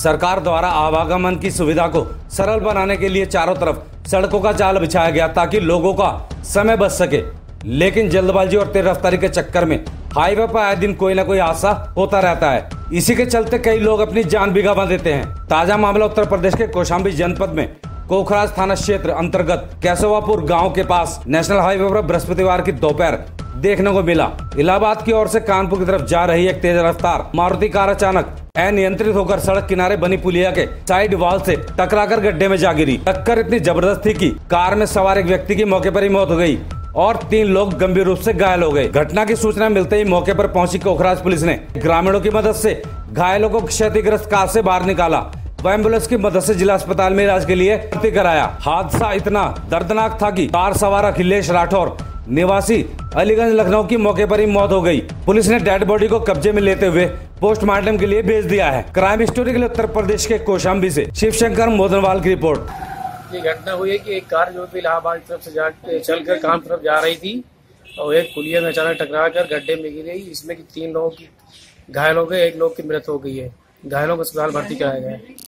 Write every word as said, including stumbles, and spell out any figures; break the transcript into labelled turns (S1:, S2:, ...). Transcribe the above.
S1: सरकार द्वारा आवागमन की सुविधा को सरल बनाने के लिए चारों तरफ सड़कों का जाल बिछाया गया ताकि लोगों का समय बच सके, लेकिन जल्दबाजी और तेज रफ्तारी के चक्कर में हाईवे पर आए दिन कोई न कोई हादसा होता रहता है। इसी के चलते कई लोग अपनी जान भी गंवा देते हैं। ताजा मामला उत्तर प्रदेश के कौशाम्बी जनपद में कोखराज थाना क्षेत्र अंतर्गत केशवापुर गांव के पास नेशनल हाईवे पर बृहस्पतिवार की दोपहर देखने को मिला। इलाहाबाद की ओर से कानपुर की तरफ जा रही एक तेज रफ्तार मारुति कार अचानक अनियंत्रित होकर सड़क किनारे बनी पुलिया के साइड वॉल से टकराकर गड्ढे में जा गिरी। टक्कर इतनी जबरदस्त थी कि कार में सवार एक व्यक्ति की मौके पर ही मौत हो गई और तीन लोग गंभीर रूप से घायल हो गए। घटना की सूचना मिलते ही मौके पर पहुंची कोखराज पुलिस ने ग्रामीणों की मदद से घायलों को क्षतिग्रस्त कार से बाहर निकाला व एम्बुलेंस की मदद से जिला अस्पताल में इलाज के लिए भर्ती कराया। हादसा इतना दर्दनाक था कि कार सवार अखिलेश राठौर निवासी अलीगंज लखनऊ की मौके पर ही मौत हो गई। पुलिस ने डेड बॉडी को कब्जे में लेते हुए पोस्टमार्टम के लिए भेज दिया है। क्राइम स्टोरी के लिए उत्तर प्रदेश के कौशाम्बी से शिवशंकर मोदनवाल की रिपोर्ट।
S2: ये घटना हुई है कि एक कार जो है इलाहाबाद की तरफ से जा चलकर काम तरफ जा रही थी और एक पुलिया में अचानक टकरा कर गड्ढे में गिर गई। इसमें कि तीन लोगों की घायल हो गए, एक लोग की मृत्यु हो गई है। घायलों को अस्पताल भर्ती कराया गया है।